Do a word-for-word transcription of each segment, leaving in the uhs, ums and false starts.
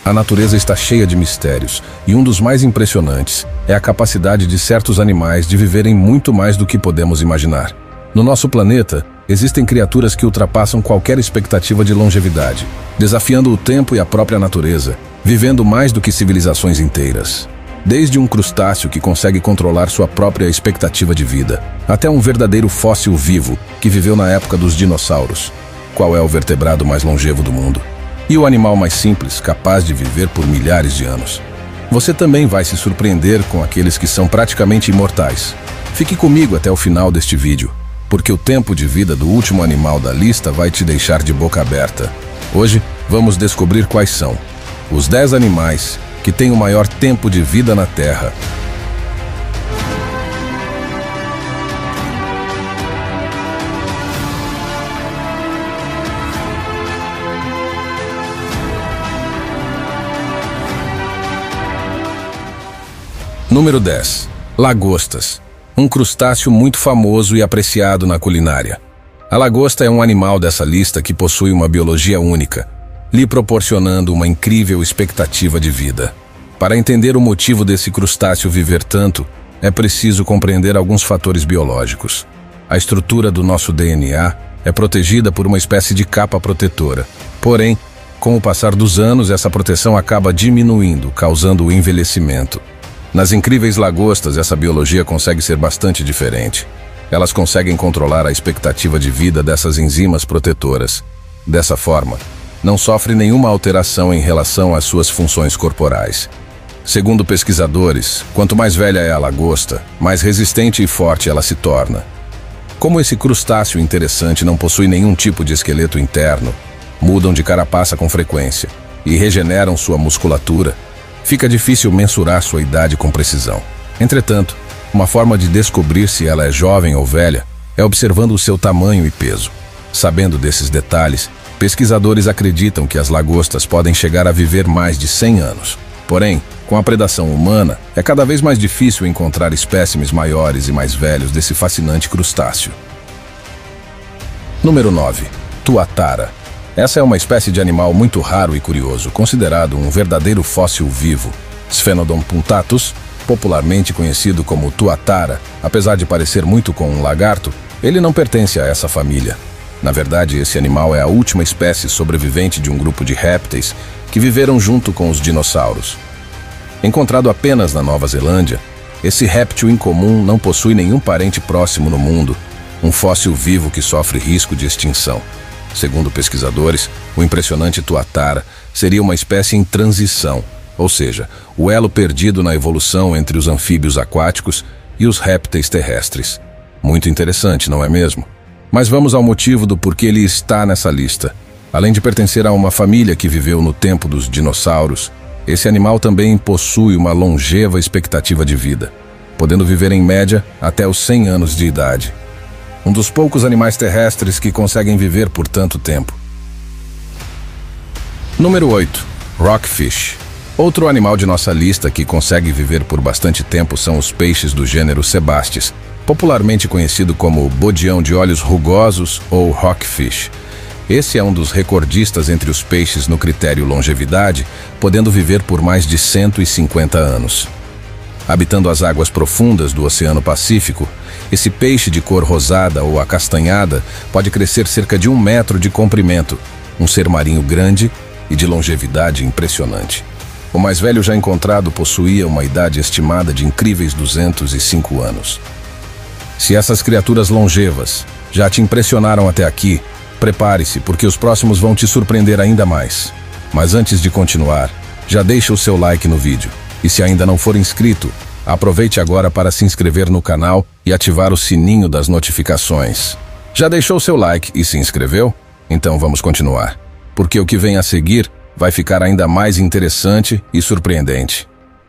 A natureza está cheia de mistérios, e um dos mais impressionantes é a capacidade de certos animais de viverem muito mais do que podemos imaginar. No nosso planeta, existem criaturas que ultrapassam qualquer expectativa de longevidade, desafiando o tempo e a própria natureza, vivendo mais do que civilizações inteiras. Desde um crustáceo que consegue controlar sua própria expectativa de vida, até um verdadeiro fóssil vivo que viveu na época dos dinossauros. Qual é o vertebrado mais longevo do mundo? E o animal mais simples, capaz de viver por milhares de anos? Você também vai se surpreender com aqueles que são praticamente imortais. Fique comigo até o final deste vídeo, porque o tempo de vida do último animal da lista vai te deixar de boca aberta. Hoje, vamos descobrir quais são os dez animais que têm o maior tempo de vida na Terra. Número dez. Lagostas. Um crustáceo muito famoso e apreciado na culinária. A lagosta é um animal dessa lista que possui uma biologia única, lhe proporcionando uma incrível expectativa de vida. Para entender o motivo desse crustáceo viver tanto, é preciso compreender alguns fatores biológicos. A estrutura do nosso D N A é protegida por uma espécie de capa protetora. Porém, com o passar dos anos, essa proteção acaba diminuindo, causando o envelhecimento. Nas incríveis lagostas, essa biologia consegue ser bastante diferente. Elas conseguem controlar a expectativa de vida dessas enzimas protetoras. Dessa forma, não sofre nenhuma alteração em relação às suas funções corporais. Segundo pesquisadores, quanto mais velha é a lagosta, mais resistente e forte ela se torna. Como esse crustáceo interessante não possui nenhum tipo de esqueleto interno, mudam de carapaça com frequência e regeneram sua musculatura, fica difícil mensurar sua idade com precisão. Entretanto, uma forma de descobrir se ela é jovem ou velha é observando o seu tamanho e peso. Sabendo desses detalhes, pesquisadores acreditam que as lagostas podem chegar a viver mais de cem anos. Porém, com a predação humana, é cada vez mais difícil encontrar espécimes maiores e mais velhos desse fascinante crustáceo. Número nove. Tuatara. Essa é uma espécie de animal muito raro e curioso, considerado um verdadeiro fóssil vivo. Sphenodon punctatus, popularmente conhecido como tuatara, apesar de parecer muito com um lagarto, ele não pertence a essa família. Na verdade, esse animal é a última espécie sobrevivente de um grupo de répteis que viveram junto com os dinossauros. Encontrado apenas na Nova Zelândia, esse réptil incomum não possui nenhum parente próximo no mundo, um fóssil vivo que sofre risco de extinção. Segundo pesquisadores, o impressionante tuatara seria uma espécie em transição, ou seja, o elo perdido na evolução entre os anfíbios aquáticos e os répteis terrestres. Muito interessante, não é mesmo? Mas vamos ao motivo do porquê ele está nessa lista. Além de pertencer a uma família que viveu no tempo dos dinossauros, esse animal também possui uma longeva expectativa de vida, podendo viver em média até os cem anos de idade. Um dos poucos animais terrestres que conseguem viver por tanto tempo. Número oito. Rockfish. Outro animal de nossa lista que consegue viver por bastante tempo são os peixes do gênero Sebastes, popularmente conhecido como bodião de olhos rugosos ou rockfish. Esse é um dos recordistas entre os peixes no critério longevidade, podendo viver por mais de cento e cinquenta anos. Habitando as águas profundas do Oceano Pacífico, esse peixe de cor rosada ou acastanhada pode crescer cerca de um metro de comprimento, um ser marinho grande e de longevidade impressionante. O mais velho já encontrado possuía uma idade estimada de incríveis duzentos e cinco anos. Se essas criaturas longevas já te impressionaram até aqui, prepare-se, porque os próximos vão te surpreender ainda mais. Mas antes de continuar, já deixa o seu like no vídeo. E se ainda não for inscrito, aproveite agora para se inscrever no canal e ativar o sininho das notificações. Já deixou seu like e se inscreveu? Então vamos continuar, porque o que vem a seguir vai ficar ainda mais interessante e surpreendente.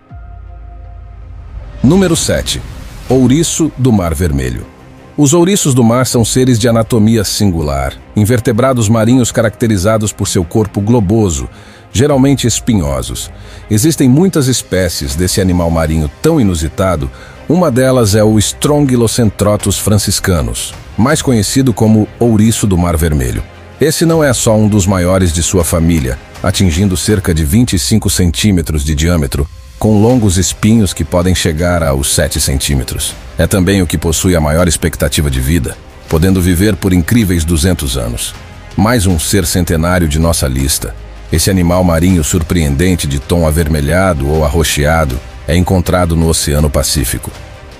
Número sete. Ouriço do Mar Vermelho. Os ouriços do mar são seres de anatomia singular, invertebrados marinhos caracterizados por seu corpo globoso, geralmente espinhosos. Existem muitas espécies desse animal marinho tão inusitado, uma delas é o Strongylocentrotus franciscanus, mais conhecido como ouriço do Mar Vermelho. Esse não é só um dos maiores de sua família, atingindo cerca de vinte e cinco centímetros de diâmetro, com longos espinhos que podem chegar aos sete centímetros. É também o que possui a maior expectativa de vida, podendo viver por incríveis duzentos anos. Mais um ser centenário de nossa lista. Esse animal marinho surpreendente de tom avermelhado ou arroxeado é encontrado no Oceano Pacífico.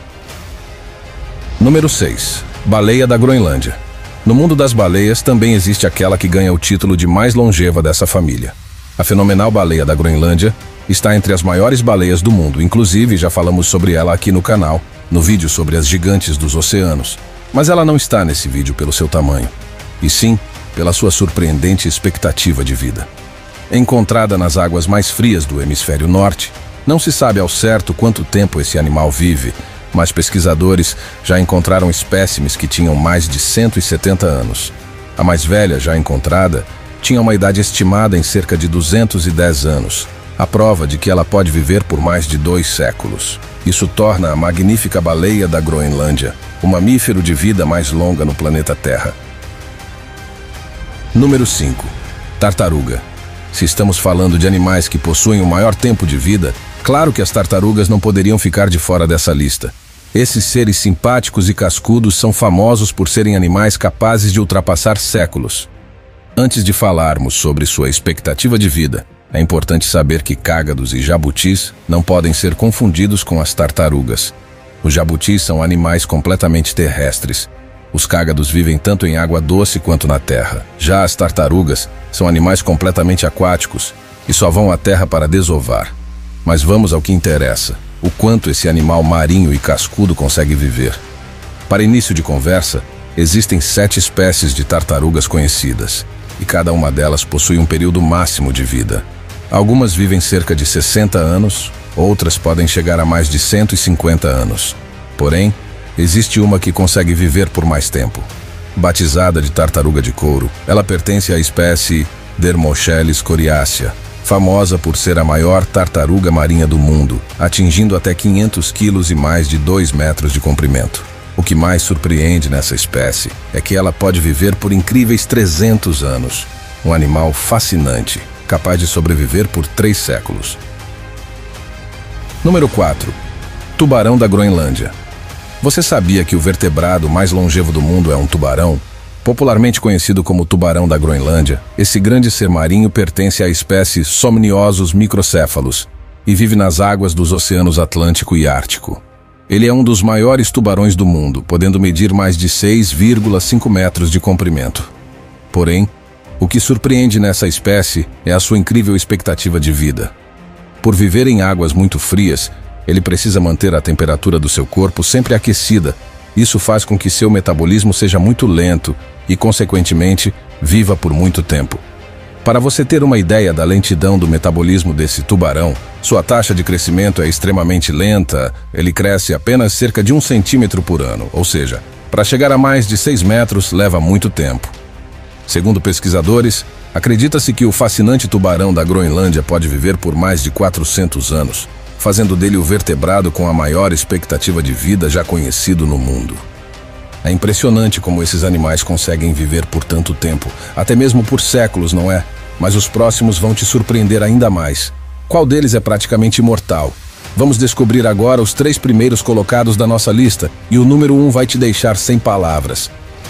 Número seis. Baleia da Groenlândia. No mundo das baleias também existe aquela que ganha o título de mais longeva dessa família. A fenomenal baleia da Groenlândia está entre as maiores baleias do mundo, inclusive já falamos sobre ela aqui no canal, no vídeo sobre as gigantes dos oceanos. Mas ela não está nesse vídeo pelo seu tamanho, e sim pela sua surpreendente expectativa de vida. Encontrada nas águas mais frias do hemisfério norte, não se sabe ao certo quanto tempo esse animal vive, mas pesquisadores já encontraram espécimes que tinham mais de cento e setenta anos. A mais velha já encontrada tinha uma idade estimada em cerca de duzentos e dez anos, a prova de que ela pode viver por mais de dois séculos. Isso torna a magnífica baleia da Groenlândia o mamífero de vida mais longa no planeta Terra. Número cinco. Tartaruga. Se estamos falando de animais que possuem o maior tempo de vida, claro que as tartarugas não poderiam ficar de fora dessa lista. Esses seres simpáticos e cascudos são famosos por serem animais capazes de ultrapassar séculos. Antes de falarmos sobre sua expectativa de vida, é importante saber que cágados e jabutis não podem ser confundidos com as tartarugas. Os jabutis são animais completamente terrestres. Os cágados vivem tanto em água doce quanto na terra. Já as tartarugas são animais completamente aquáticos e só vão à terra para desovar. Mas vamos ao que interessa: o quanto esse animal marinho e cascudo consegue viver. Para início de conversa, existem sete espécies de tartarugas conhecidas, e cada uma delas possui um período máximo de vida. Algumas vivem cerca de sessenta anos, outras podem chegar a mais de cento e cinquenta anos. Porém, existe uma que consegue viver por mais tempo. Batizada de tartaruga de couro, ela pertence à espécie Dermocheles coriacea, famosa por ser a maior tartaruga marinha do mundo, atingindo até quinhentos quilos e mais de dois metros de comprimento. O que mais surpreende nessa espécie é que ela pode viver por incríveis trezentos anos. Um animal fascinante, capaz de sobreviver por três séculos. Número quatro. Tubarão da Groenlândia. Você sabia que o vertebrado mais longevo do mundo é um tubarão? Popularmente conhecido como tubarão da Groenlândia, esse grande ser marinho pertence à espécie Somniosus microcéphalos e vive nas águas dos oceanos Atlântico e Ártico. Ele é um dos maiores tubarões do mundo, podendo medir mais de seis vírgula cinco metros de comprimento. Porém, o que surpreende nessa espécie é a sua incrível expectativa de vida. Por viver em águas muito frias, ele precisa manter a temperatura do seu corpo sempre aquecida. Isso faz com que seu metabolismo seja muito lento e, consequentemente, viva por muito tempo. Para você ter uma ideia da lentidão do metabolismo desse tubarão, sua taxa de crescimento é extremamente lenta, ele cresce apenas cerca de um centímetro por ano, ou seja, para chegar a mais de seis metros leva muito tempo. Segundo pesquisadores, acredita-se que o fascinante tubarão da Groenlândia pode viver por mais de quatrocentos anos, fazendo dele o vertebrado com a maior expectativa de vida já conhecido no mundo. É impressionante como esses animais conseguem viver por tanto tempo, até mesmo por séculos, não é? Mas os próximos vão te surpreender ainda mais. Qual deles é praticamente imortal? Vamos descobrir agora os três primeiros colocados da nossa lista, e o número um vai te deixar sem palavras.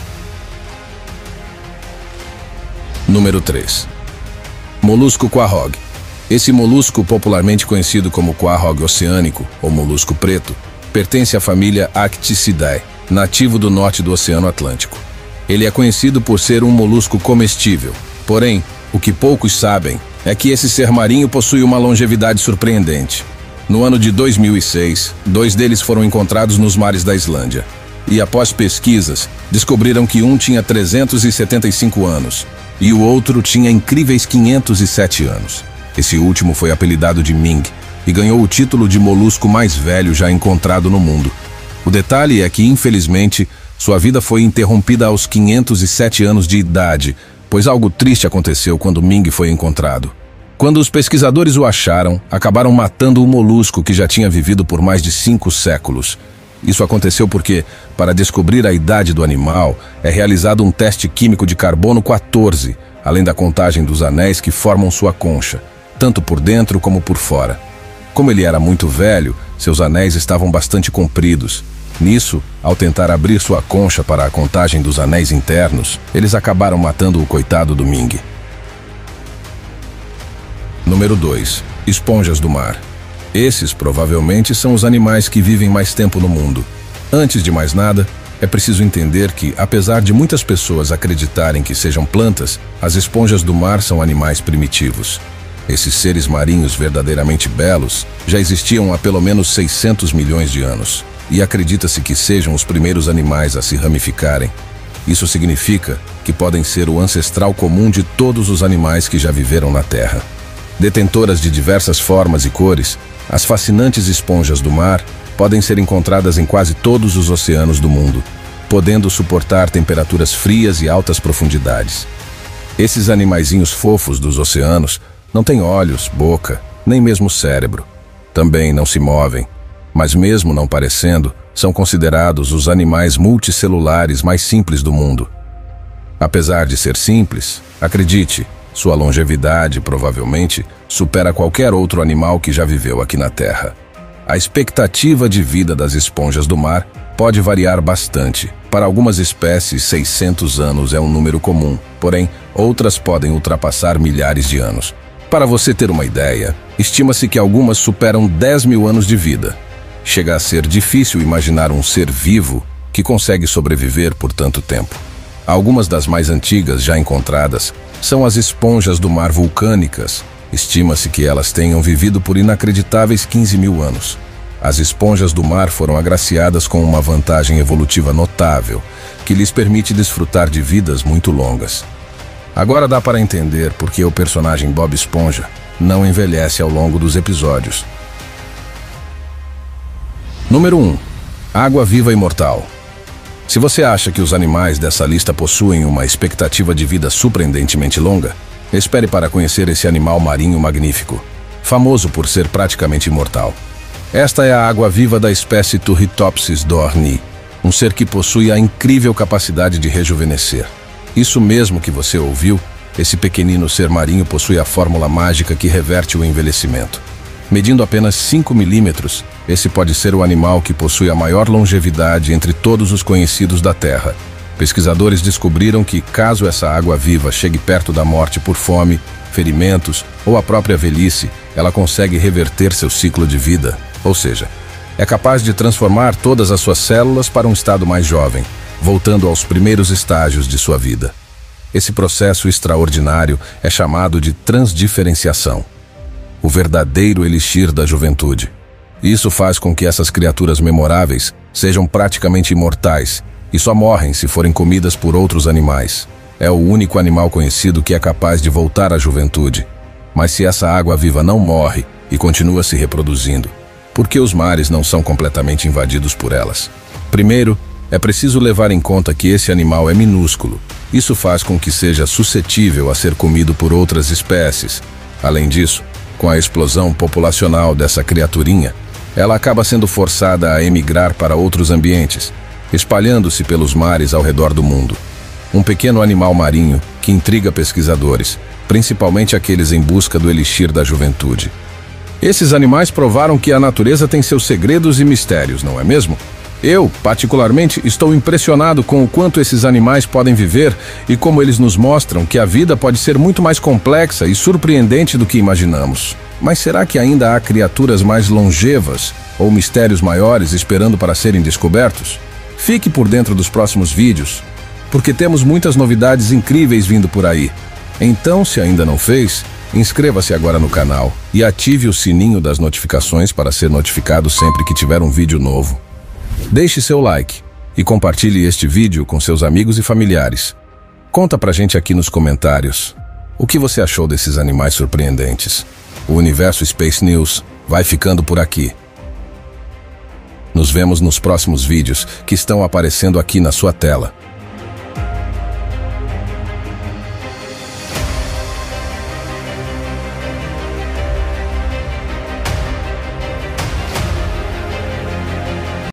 Número três. Molusco quahog. Esse molusco, popularmente conhecido como quahog oceânico, ou molusco preto, pertence à família Acticidae, nativo do norte do Oceano Atlântico. Ele é conhecido por ser um molusco comestível. Porém, o que poucos sabem é que esse ser marinho possui uma longevidade surpreendente. No ano de dois mil e seis, dois deles foram encontrados nos mares da Islândia. E após pesquisas, descobriram que um tinha trezentos e setenta e cinco anos e o outro tinha incríveis quinhentos e sete anos. Esse último foi apelidado de Ming e ganhou o título de molusco mais velho já encontrado no mundo. O detalhe é que, infelizmente, sua vida foi interrompida aos quinhentos e sete anos de idade, pois algo triste aconteceu quando Ming foi encontrado. Quando os pesquisadores o acharam, acabaram matando o molusco que já tinha vivido por mais de cinco séculos. Isso aconteceu porque, para descobrir a idade do animal, é realizado um teste químico de carbono quatorze, além da contagem dos anéis que formam sua concha, tanto por dentro como por fora. Como ele era muito velho, seus anéis estavam bastante compridos. Nisso, ao tentar abrir sua concha para a contagem dos anéis internos, eles acabaram matando o coitado do Ming. Número dois. Esponjas do mar. Esses provavelmente são os animais que vivem mais tempo no mundo. Antes de mais nada, é preciso entender que, apesar de muitas pessoas acreditarem que sejam plantas, as esponjas do mar são animais primitivos. Esses seres marinhos verdadeiramente belos já existiam há pelo menos seiscentos milhões de anos, e acredita-se que sejam os primeiros animais a se ramificarem. Isso significa que podem ser o ancestral comum de todos os animais que já viveram na Terra. Detentoras de diversas formas e cores, as fascinantes esponjas do mar podem ser encontradas em quase todos os oceanos do mundo, podendo suportar temperaturas frias e altas profundidades. Esses animaizinhos fofos dos oceanos não têm olhos, boca, nem mesmo cérebro. Também não se movem, mas mesmo não parecendo, são considerados os animais multicelulares mais simples do mundo. Apesar de ser simples, acredite, sua longevidade provavelmente supera qualquer outro animal que já viveu aqui na Terra. A expectativa de vida das esponjas do mar pode variar bastante. Para algumas espécies, seiscentos anos é um número comum, porém, outras podem ultrapassar milhares de anos. Para você ter uma ideia, estima-se que algumas superam dez mil anos de vida. Chega a ser difícil imaginar um ser vivo que consegue sobreviver por tanto tempo. Algumas das mais antigas já encontradas são as esponjas do mar vulcânicas. Estima-se que elas tenham vivido por inacreditáveis quinze mil anos. As esponjas do mar foram agraciadas com uma vantagem evolutiva notável, que lhes permite desfrutar de vidas muito longas. Agora dá para entender por que o personagem Bob Esponja não envelhece ao longo dos episódios. Número um. Água-viva imortal. Se você acha que os animais dessa lista possuem uma expectativa de vida surpreendentemente longa, espere para conhecer esse animal marinho magnífico, famoso por ser praticamente imortal. Esta é a água-viva da espécie Turritopsis dohrnii, um ser que possui a incrível capacidade de rejuvenescer. Isso mesmo que você ouviu, esse pequenino ser marinho possui a fórmula mágica que reverte o envelhecimento. Medindo apenas cinco milímetros, esse pode ser o animal que possui a maior longevidade entre todos os conhecidos da Terra. Pesquisadores descobriram que, caso essa água-viva chegue perto da morte por fome, ferimentos ou a própria velhice, ela consegue reverter seu ciclo de vida, ou seja, é capaz de transformar todas as suas células para um estado mais jovem, voltando aos primeiros estágios de sua vida. Esse processo extraordinário é chamado de transdiferenciação, o verdadeiro elixir da juventude. Isso faz com que essas criaturas memoráveis sejam praticamente imortais e só morrem se forem comidas por outros animais. É o único animal conhecido que é capaz de voltar à juventude. Mas se essa água-viva não morre e continua se reproduzindo, por que os mares não são completamente invadidos por elas? Primeiro, é preciso levar em conta que esse animal é minúsculo. Isso faz com que seja suscetível a ser comido por outras espécies. Além disso, com a explosão populacional dessa criaturinha, ela acaba sendo forçada a emigrar para outros ambientes, espalhando-se pelos mares ao redor do mundo. Um pequeno animal marinho que intriga pesquisadores, principalmente aqueles em busca do elixir da juventude. Esses animais provaram que a natureza tem seus segredos e mistérios, não é mesmo? Eu, particularmente, estou impressionado com o quanto esses animais podem viver e como eles nos mostram que a vida pode ser muito mais complexa e surpreendente do que imaginamos. Mas será que ainda há criaturas mais longevas ou mistérios maiores esperando para serem descobertos? Fique por dentro dos próximos vídeos, porque temos muitas novidades incríveis vindo por aí. Então, se ainda não fez, inscreva-se agora no canal e ative o sininho das notificações para ser notificado sempre que tiver um vídeo novo. Deixe seu like e compartilhe este vídeo com seus amigos e familiares. Conta pra gente aqui nos comentários o que você achou desses animais surpreendentes. O Universo Space News vai ficando por aqui. Nos vemos nos próximos vídeos que estão aparecendo aqui na sua tela.